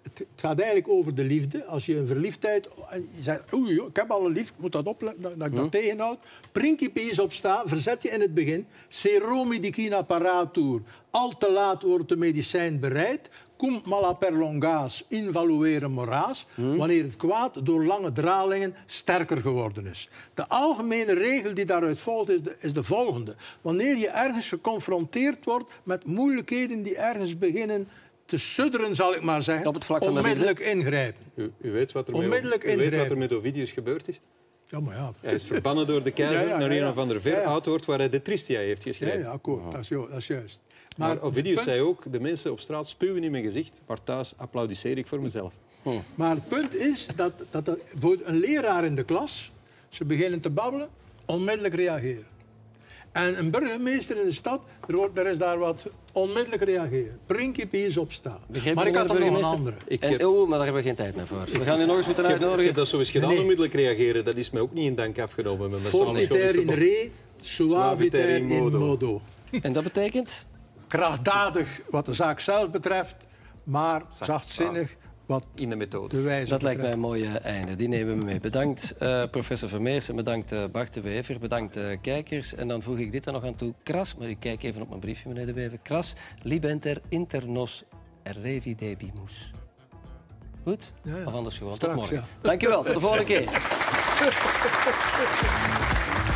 Het, het gaat eigenlijk over de liefde. Als je een verliefdheid... Je zegt, oei, ik heb al een lief, ik moet dat opletten, dat, dat ik dat hm. tegenhoud. Principies opstaan, verzet je in het begin. Seromi dicina paratur. Al te laat wordt de medicijn bereid. Cum mala perlongaas invaluere moraas. Hm. Wanneer het kwaad door lange dralingen sterker geworden is. De algemene regel die daaruit volgt is de, is de volgende. Wanneer je ergens geconfronteerd wordt met moeilijkheden die ergens beginnen... te sudderen, zal ik maar zeggen, op het vlak van onmiddellijk de ingrijpen. U, u, weet wat er onmiddellijk met, u weet wat er met Ovidius gebeurd is? Ja, maar ja. Hij is verbannen door de keizer ja, ja, ja, ja. naar een of ander veroudwoord ja, ja. waar hij de Tristia heeft geschreven. Ja, ja akkoord. Dat is, dat is juist. Maar, maar Ovidius punt... zei ook, de mensen op straat spuwen in mijn gezicht, maar thuis applaudisseer ik voor mezelf. Hm. Maar het punt is dat, dat er, een leraar in de klas, ze beginnen te babbelen, onmiddellijk reageren. En een burgemeester in de stad, er, wordt, er is daar wat onmiddellijk reageren. Principies opstaan. Begrepen maar ik had er nog een andere. Ik heb... en, oh, maar daar hebben we geen tijd meer voor. We gaan nu nog eens moeten uitnodigen. Ik heb dat zo eens gedaan, nee. onmiddellijk reageren. Dat is mij ook niet in dank afgenomen. Fortiter in re, suaviter in modo. modo. En dat betekent? Krachtdadig wat de zaak zelf betreft, maar zachtzinnig wat in de methode. De wijze dat betreft. lijkt mij een mooie einde. Die nemen we mee. Bedankt uh, professor Vermeers en bedankt uh, Bart de Wever. Bedankt uh, kijkers. En dan voeg ik dit er nog aan toe. Kras, maar ik kijk even op mijn briefje, meneer de Wever. Kras, libenter internos revidebimus. Goed? Ja, ja. Of anders gewoon. Straks, tot morgen. Ja. Dank je wel. Tot de volgende keer.